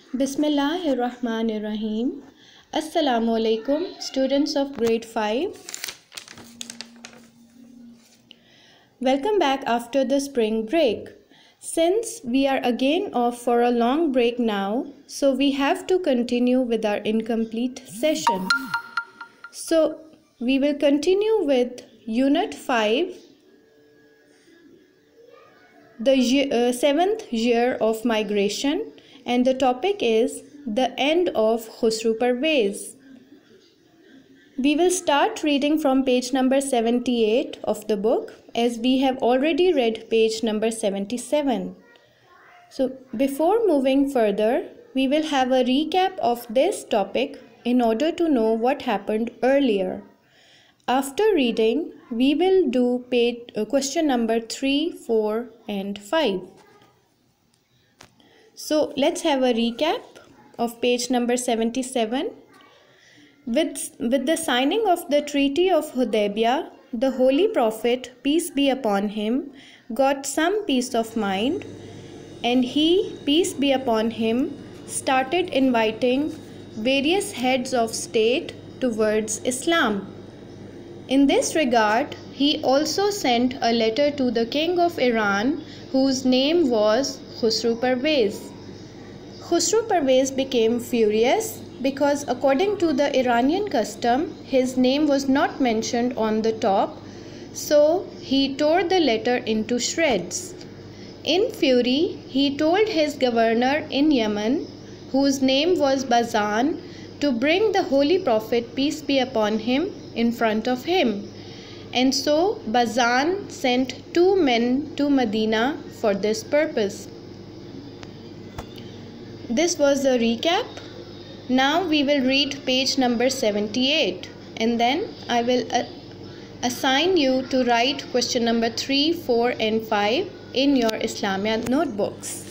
Bismillahirrahmanirrahim. Assalamu alaikum, students of grade 5. Welcome back after the spring break. Since we are again off for a long break now, so we have to continue with our incomplete session. So we will continue with Unit 5, the 7th year of migration, and the topic is the end of Khusru Parvez. We will start reading from page number 78 of the book, as we have already read page number 77. So before moving further, we will have a recap of this topic in order to know what happened earlier. After reading, we will do question number 3, 4 and 5. So let's have a recap of page number 77. With the signing of the Treaty of Hudaybiyah, the Holy Prophet, peace be upon him, got some peace of mind, and he, peace be upon him, started inviting various heads of state towards Islam. In this regard, he also sent a letter to the king of Iran, whose name was Khusru Parvez. Khusru Parvez became furious because, according to the Iranian custom, his name was not mentioned on the top, so he tore the letter into shreds. In fury, he told his governor in Yemen, whose name was Bazan, to bring the Holy Prophet, peace be upon him, in front of him. And so Bazan sent 2 men to Medina for this purpose. This was the recap. Now we will read page number 78, and then I will assign you to write question number 3, 4 and 5 in your Islamia notebooks.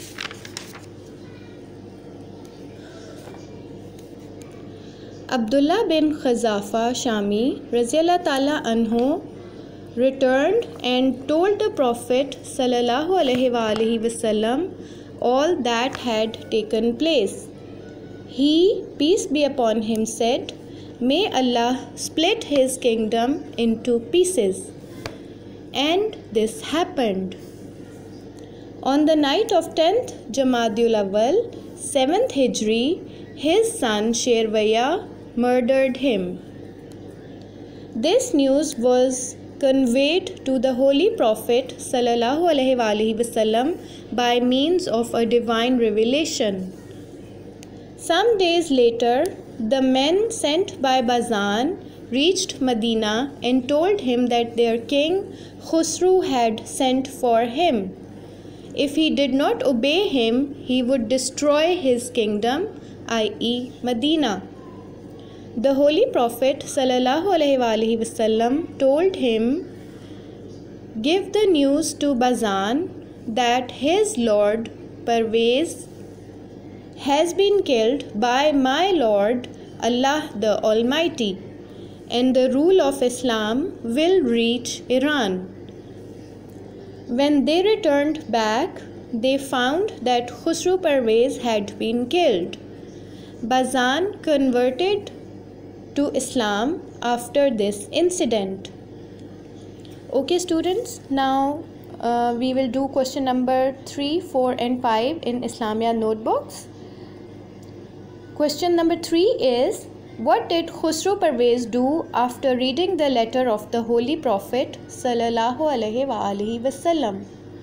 Abdullah bin Khazafa Shami Raziyallahu Ta'ala Anhu returned and told the Prophet Sallallahu Alaihi Wasallam all that had taken place. He, peace be upon him, said, "May Allah split his kingdom into pieces." And this happened. On the night of 10th Jamadul Awwal, 7th Hijri, his son Sherwaya murdered him. This news was conveyed to the Holy Prophet Sallallahu Alaihi Wasallam by means of a divine revelation. Some days later, the men sent by Bazan reached Medina and told him that their king Khusru had sent for him. If he did not obey him, he would destroy his kingdom, i.e. Medina. The Holy Prophet Sallallahu Alaihi Wasallam told him, "Give the news to Bazan that his lord Parvez has been killed by my Lord Allah the Almighty, and the rule of Islam will reach Iran." When they returned back, they found that Khusru Parvez had been killed. Bazan converted to Islam after this incident. Okay students, now we will do question number 3, 4 and 5 in Islamia notebooks. Question number 3 is, what did Khusru Parvez do after reading the letter of the Holy Prophet Sallallahu Alaihi Wasallam?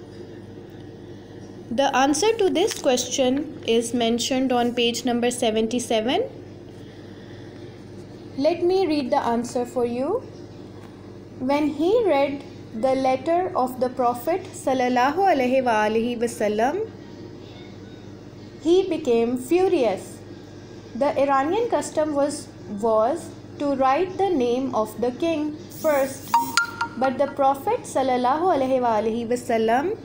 The answer to this question is mentioned on page number 77. Let me read the answer for you. When he read the letter of the Prophet Sallallahu Alaihi Wasallam, he became furious. The Iranian custom was to write the name of the king first, but the Prophet Sallallahu Alaihi Wasallam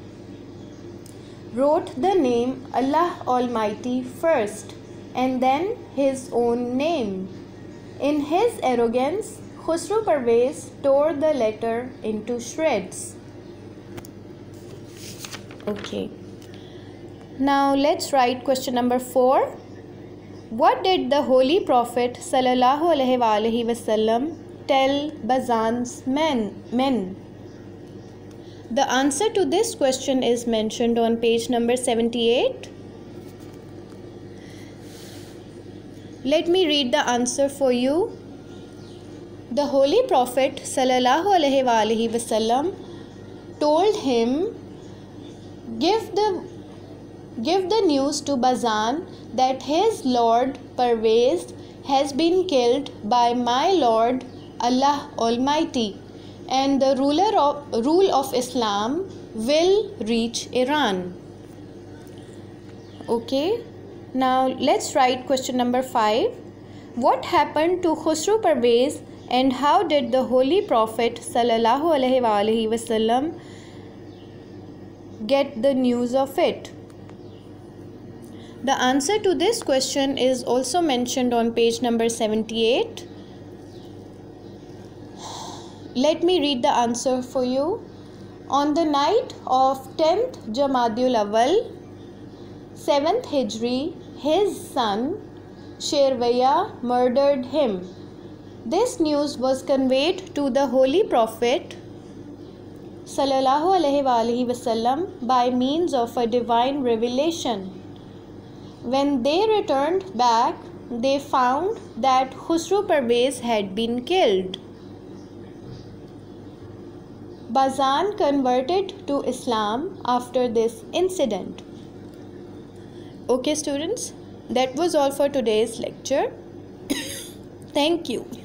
wrote the name Allah Almighty first and then his own name. In his arrogance, Khusru Parvez tore the letter into shreds. Okay. Now let's write question number 4. What did the Holy Prophet sallallahu alaihi wasallam tell Bazan's men? The answer to this question is mentioned on page number 78. Let me read the answer for you. The Holy Prophet sallallahu alaihi wasallam told him, give the news to Bazan that his Lord Parvez has been killed by my Lord Allah Almighty, and the rule of Islam will reach Iran. Okay, now let's write question number 5. What happened to Khusro Parvez and how did the Holy Prophet sallallahu alaihi wasallam get the news of it? The answer to this question is also mentioned on page number 78. Let me read the answer for you. On the night of 10th Jamadul Awwal, 7th Hijri, his son Sherwaya murdered him. This news was conveyed to the Holy Prophet sallallahu alaihi wasallam by means of a divine revelation. When they returned back, they found that Khusro Parvez had been killed. Bazan converted to Islam after this incident. Okay students, that was all for today's lecture. Thank you.